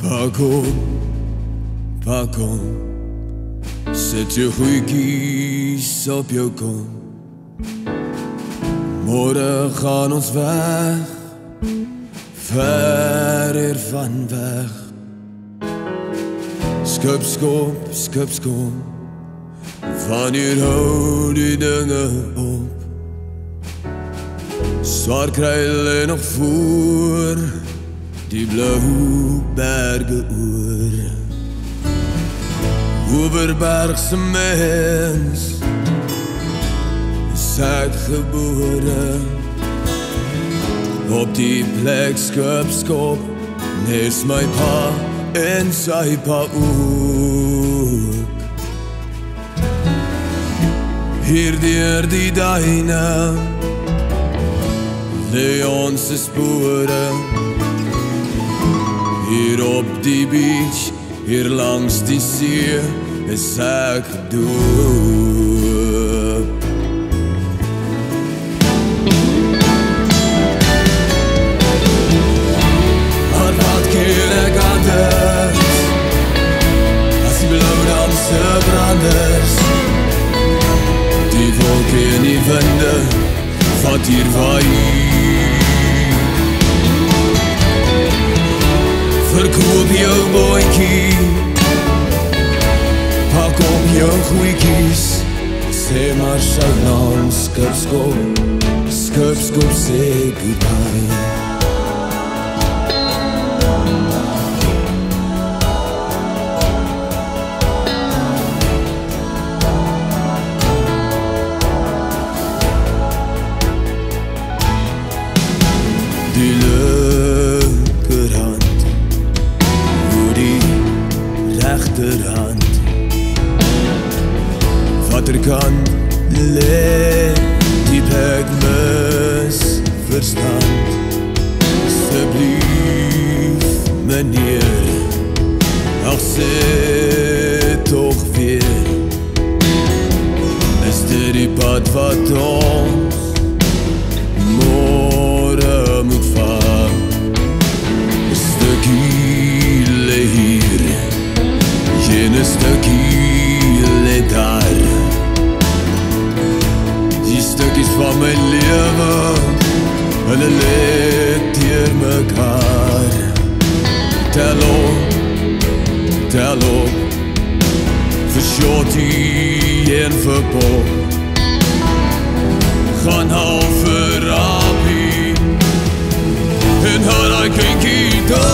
Pak om, sit jou goedjies op jou kom. Môre gaan ons weg, ver van weg. Skipskop, skipskop, wanneer hou die dinge op? Zwaar kruil nog voor die blauwe berge oor. Oberbergse mens is ek gebore. Op die plek Skipskop nes my pa en sy pa ook. Hier deur die duine Deon se spore. Hier op die beach, hier langs die see, is ek gedoop. Maar wat ken ek anders, as die blauwdamse branders, die wolke en die winde, wat hier waai. Verkoop jou bootjie, pak op jou goeikies, sê maar sy naam Skipskop, Skipskop sê goodbye. Die linkerhand, rechterhand, waterkant lê die plek misverstand. Asseblief, meneer, ach sê toch weer, is dit die pad wat ons môre moet vat? Een stukkie lê hier, een stukkie lê daar. Die stukkies van my lewe, hulle lê teer mekaar. Tel op, vir shortie en vir pop. Gaan hou vir Arrie, en haar hy kinkie door.